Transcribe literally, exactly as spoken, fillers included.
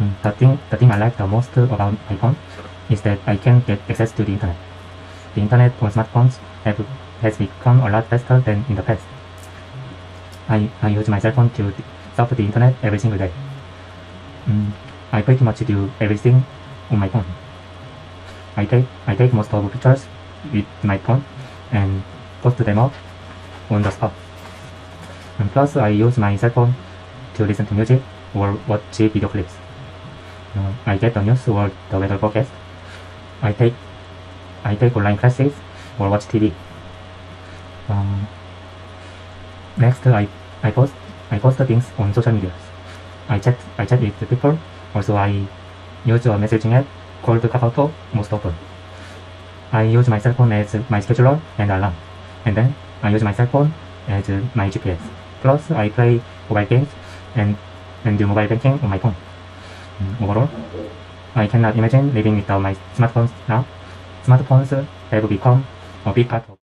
Mm, the thing, the thing I like the most about my phone is that I can get access to the internet. The internet on smartphones have, has become a lot faster than in the past. I, I use my cell phone to surf the internet every single day. Mm, I pretty much do everything on my phone. I take, I take most of the pictures with my phone and post them up on the spot. And plus, I use my cell phone to listen to music or watch video clips. Uh, I get the news or the weather forecast. I take I take online classes or watch T V. Um, next, I I post I post things on social media. I chat I chat with people. Also, I use a messaging app called Kakao most often. I use my cell phone as my scheduler and alarm, and then I use my cell phone as my G P S. Plus, I play mobile games and and do mobile banking on my phone. Um, overall, I cannot imagine living without my smartphones now. Smartphones have become a big part of